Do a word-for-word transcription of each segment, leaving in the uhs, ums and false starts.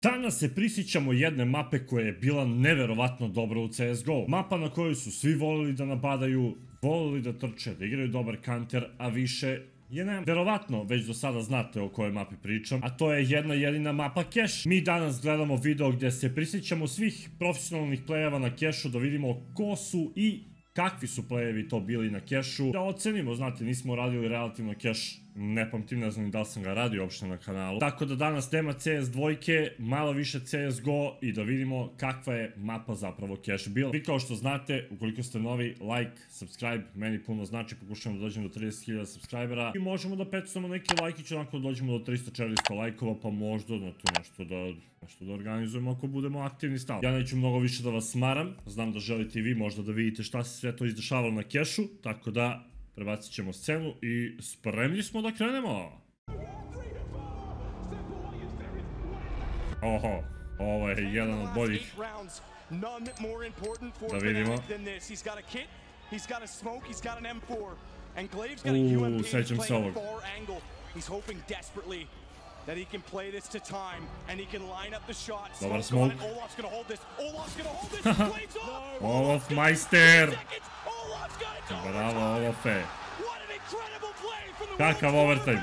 Danas se prisjećamo jedne mape koja je bila neverovatno dobra u C S G O. Mapa na kojoj su svi volili da napadaju, volili da trče, da igraju dobar counter, a više je ne. Verovatno već do sada znate o kojoj mapi pričam, a to je jedna jedina mapa Cache. Mi danas gledamo video gdje se prisjećamo svih profesionalnih playeva na Cache-u, da vidimo ko su i kakvi su playevi to bili na Cache-u, da ocenimo, znate, nismo radili relativno Cache, ne pamtim, ne znam da li sam ga radio uopšte na kanalu. Tako da danas tema C S dvojke, malo više C S G O i da vidimo kakva je mapa zapravo Cache bila. Vi kao što znate, ukoliko ste novi, like, subscribe, meni puno znači, pokušamo da dođemo do trideset hiljada subscribera i možemo da pecamo neki lajkić, onako da dođemo do trista četiristo lajkova, pa možda na to nešto da, nešto da organizujemo ako budemo aktivni stalno. Ja neću mnogo više da vas smaram, znam da želite i vi možda da vidite šta se sve to izdešavalo na Cache-u, tako da prebacit ćemo scenu i spremni smo da krenemo. Oho, ovo je jedan od boljih. Da vidimo. Uuu, sećam se ovog. Dobar smoke. Olof majster. Bravo Olofe. Kakav overtime.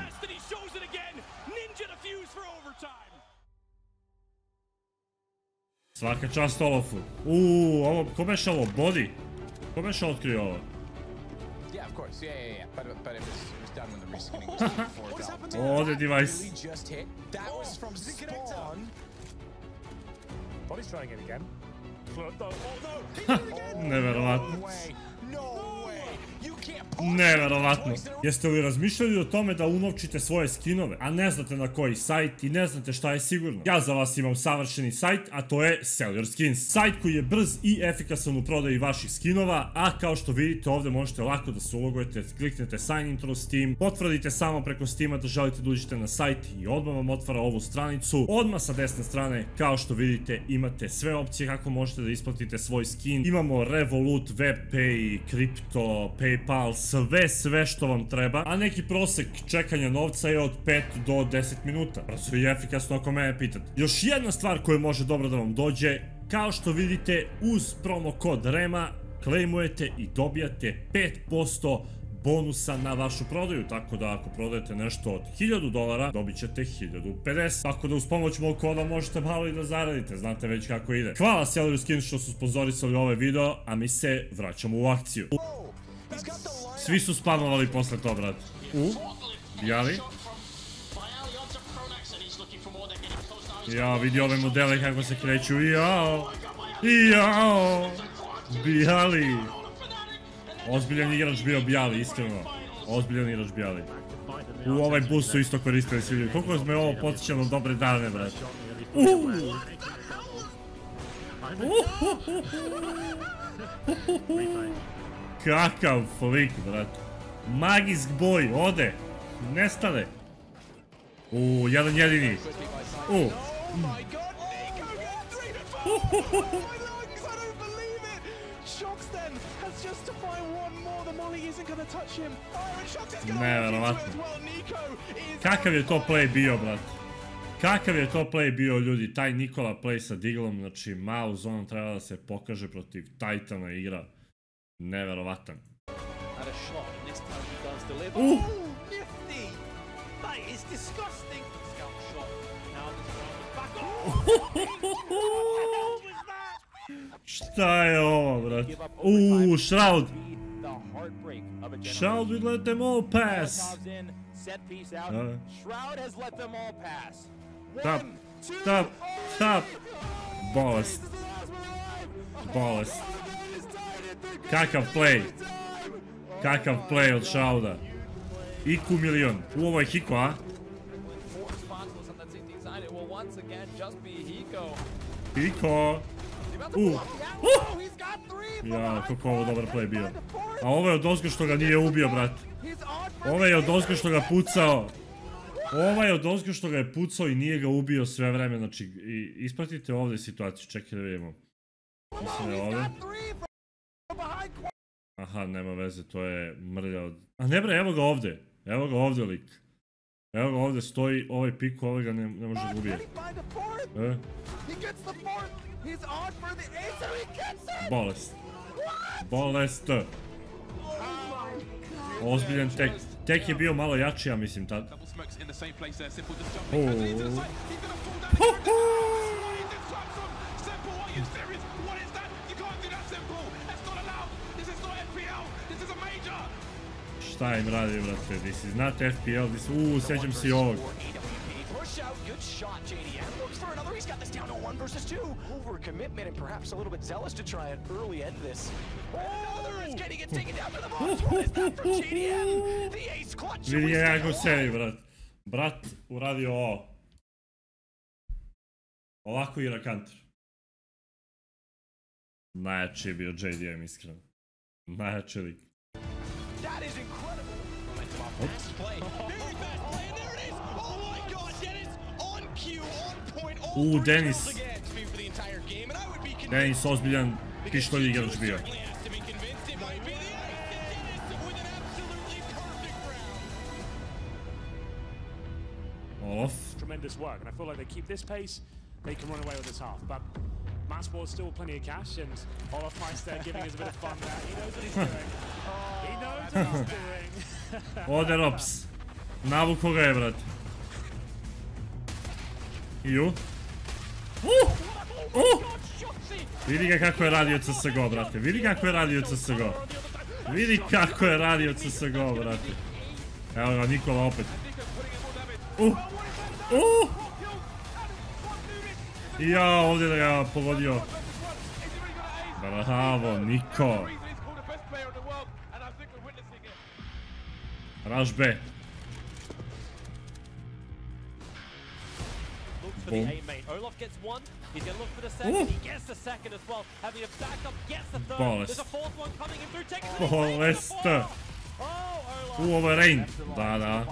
Svaka čast Olofu. Uuu, ovo, ko beše ovo? Body? Ko beše otkrio ovo? Ovdje device. Neverovatno. Neverovatno. Jeste li razmišljali o tome da unovčite svoje skinove, a ne znate na koji sajt i ne znate šta je sigurno? Ja za vas imam savršeni sajt, a to je Sell Your Skins. Sajt koji je brz i efikasan u prodaji vaših skinova, a kao što vidite ovdje možete lako da se ulogujete, kliknete sign in through Steam, potvrdite samo preko Steama da želite da uđete na sajt i odmah vam otvara ovu stranicu. Odmah sa desne strane, kao što vidite, imate sve opcije kako možete da isplatite svoj skin. Imamo Revolut, WebPay, Crypto, PayPal, sve sve što vam treba, a neki prosek čekanja novca je od pet do deset minuta. Brzo i efikasno ako mene pitate. Još jedna stvar koja može dobro da vam dođe, kao što vidite uz promo kod Rema klejmujete i dobijate pet posto bonusa na vašu prodaju, tako da ako prodajete nešto od hiljadu dolara dobit ćete hiljadu pedeset. Tako da uz pomoć mog koda možete malo i da zaradite, znate već kako ide. Hvala Sell Your Skins što su sponzorisali ovaj video, a mi se vraćamo u akciju. Svi su spamovali posle to, brat. U, Bijali. Ja, vidi ove modele kako se kreću. Jao, jao, Bijali. Ozbiljan igrač bio Bijali, iskreno. Ozbiljan igrač Bijali. U ovaj bus su isto koristili svi ljudi. Koliko me ovo podsjećalo dobre dane, brat. Uuu. Kakav flik, brat. Magisk boj, ode. Nestane. Uuu, jedan jedini. Uuu. Neverovatno. Kakav je to play bio, brat. Kakav je to play bio, ljudi. Taj Nikola play sa diglom, znači malo zonom treba da se pokaže protiv Titana igra. Neverovatan. Uh. Šta je ovo, brat? Uuu, Shroud. Shroud would let them all pass. Stop, stop, stop. Bolest. Bolest. Kakav play. Kakav play od Shrouda. Iku milion. U, ovo je Hiko, a? Hiko. U. Uh. Ja, kako ovo dobar play bio. A ovo je od ozgo što ga nije ubio, brat. Ovo je od ozgo što ga pucao. Ovo je od ozgo što ga je pucao i nije ga ubio sve vreme. Znači, ispratite ovdje situaciju. Čekaj da vidimo. Mislim da je ovdje. Aha, nema veze, to je mrlja od... A ne bre, evo ga ovdje. Evo ga ovdje lik. Evo ga ovdje stoji, ovaj piko, ovaj ga ne, ne može da ubije. E? Bolest. Bolest. Ozbiljan tek. Tek je bio malo jači, ja mislim tad. Šta im radi, brate? This is not F P L, this... Uuu, sjećam se i ovog. Vidi je kako sebi, brat. Brat uradio ovo. Ovako i Rakanter. Najjači je bio J D M, iskreno. Najjači lik. Uuu, Dennis. Dennis, ozbiljan pištolj igrač bio. Off. Tremendous work, and I feel like they keep this pace, they can run away with this half. But Massport's still plenty of cash, and Olaf Meister giving us a bit of fun there. He knows what he's doing. He knows what he's doing. Ode Rops. Navuko ga je, brat. Ju. Uh! Uh! Vidi ga kako je radio C S G O, brate. Vidi kako je radio C S G O. Vidi kako je radio C S G O, brate. Evo ga, Nikola opet. Uh! Uh! Ja, ovdje da ga pogodio. Bravo, Niko. Rush B. Boom. Olaf gets one. He's gonna look for the second. Ooh. He gets the second as well. Having a backup, gets the third. Bolest. There's a fourth one coming in through. Takes it. Bolest. Oh, Olaf. U, ovo je Rain. Da, da.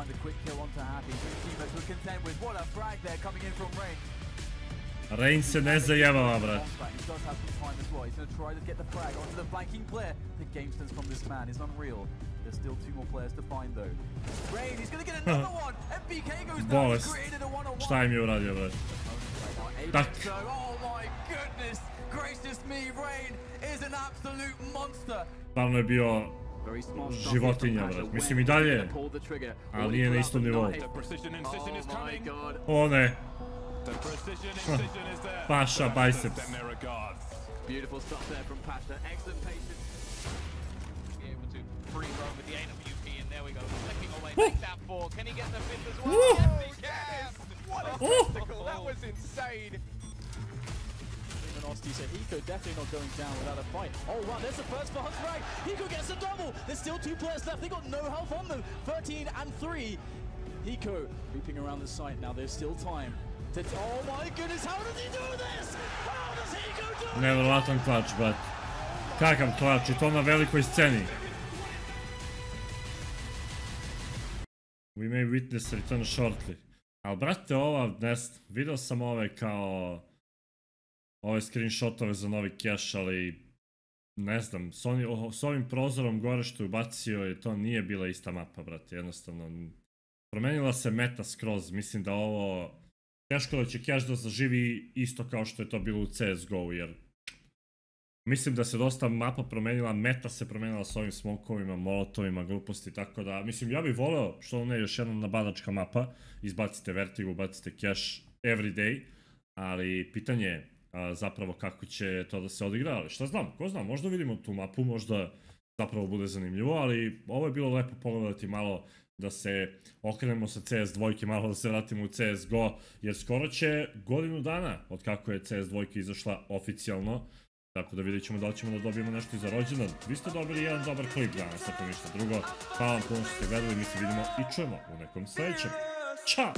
Rain se ne zajebava, brat. Bolest. Šta im je uradio, brat? Tak. Stvarno je bio životinja, brat. Mislim i dalje, ali nije na istom nivou. O ne. Pasha biceps. So Hiko definitely not going down without a fight. Oh wow, there's the first for Hunsrag. Hiko gets a double. There's still two players left. They got no health on them. thirteen and three. Hiko looping around the site now. There's still time. To, oh my goodness, how does he do this? How does Hiko do this? Nevjerovatan klač, brat. Kakav klač i to na velikoj sceni. We may witness return shortly. Ali brate, ova, ne znam, vidio sam ove kao ove screenshotove za novi cache, ali ne znam, s, oni, o, s ovim prozorom gore što je ubacio je to nije bila ista mapa, brate, jednostavno. Promenila se meta skroz, mislim da ovo teško da će cache da zaživi isto kao što je to bilo u C S G O, jer mislim da se dosta mapa promenila, meta se promenila s ovim smokovima, molotovima, gluposti, tako da, mislim, ja bih voleo, što ne, još jedna nabadačka mapa, izbacite Vertigo, ubacite cache every day, ali pitanje je a, zapravo kako će to da se odigra, ali šta znam, ko zna, možda vidimo tu mapu, možda zapravo bude zanimljivo, ali ovo je bilo lepo pogledati malo da se okrenemo sa C S dva, malo da se vratimo u C S G O, jer skoro će godinu dana od kako je C S dva izašla oficijalno. Tako da vidjet ćemo da li ćemo da dobijemo nešto i za rođendan. Vi ste dobili jedan dobar klip danas, ako ništa drugo. Hvala vam puno što ste gledali, mi se vidimo i čujemo u nekom sljedećem. Ćao!